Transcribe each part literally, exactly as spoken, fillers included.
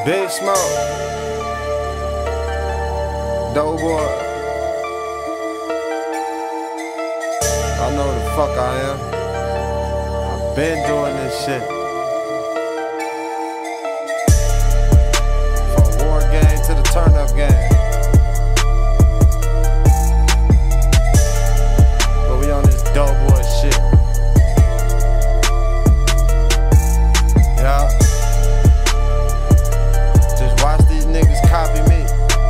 Big Smoke, Doughboy. I know the fuck I am. I've been doing this shit. From war game to the turn up game. But we on this Doughboy shit. Yeah. Just watch these niggas copy me.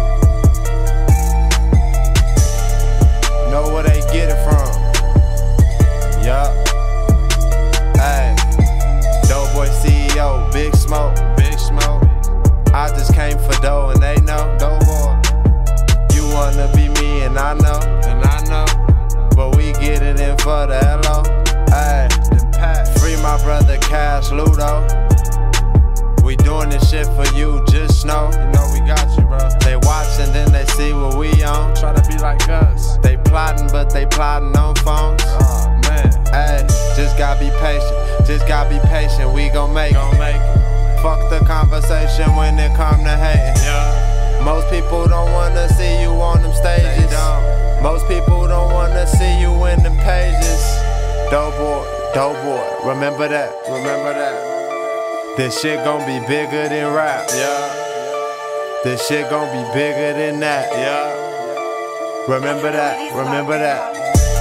Know where they get it from. Yeah. Hey, Doughboy C E O, Big Smoke, Big Smoke. I just came for dough and they know. Doughboy, you wanna be me and I know, and I know. But we get it in for the L O. Hey, free my brother Cash Ludo. We doing this shit for you, just know. You know we got you, bro. They watching, then they see what we on. Try to be like us. They plotting, but they plotting on phones. Oh man, hey, just gotta be patient. Just gotta be patient. We gon' make it. Make it. Fuck the conversation when it come to hating. Yeah. Most people don't wanna see you on them stages. Most people don't wanna see you in them pages. Doughboy, Doughboy, remember that. Remember that. This shit gon' be bigger than rap. Yeah. This shit gon' be bigger than that. Yeah. Remember that. Remember that.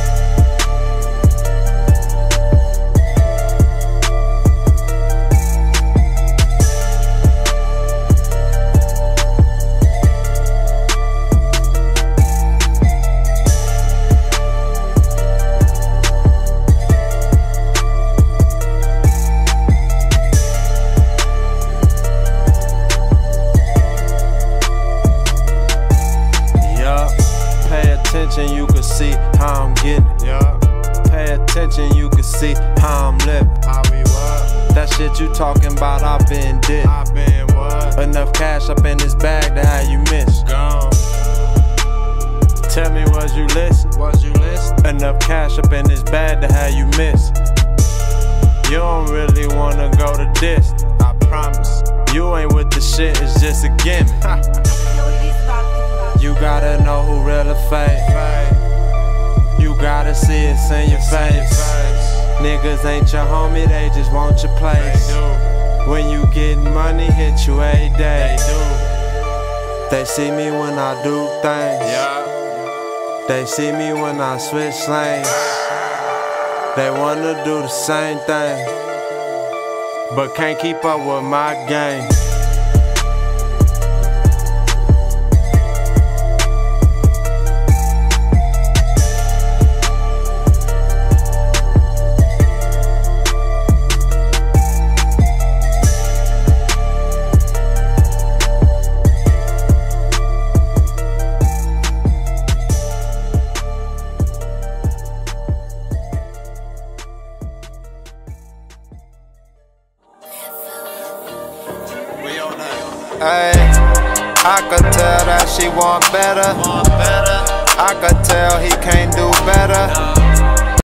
Attention, you can see how I'm getting it. Yeah. Pay attention, you can see how I'm living. How we what? That shit you talking about, I been did. I been what? Enough cash up in this bag to have you miss. Gone. Tell me, was you listen? Was you listen? Enough cash up in this bag to have you miss. You don't really wanna go to this. I promise. You ain't with the shit, it's just a gimmick. You gotta know who real or fake. You gotta see it in your face. Niggas ain't your homie, they just want your place. When you gettin' money, hit you every day. They see me when I do things. They see me when I switch lanes. They wanna do the same thing, but can't keep up with my game. Hey, I could tell that she want better. I could tell he can't do better.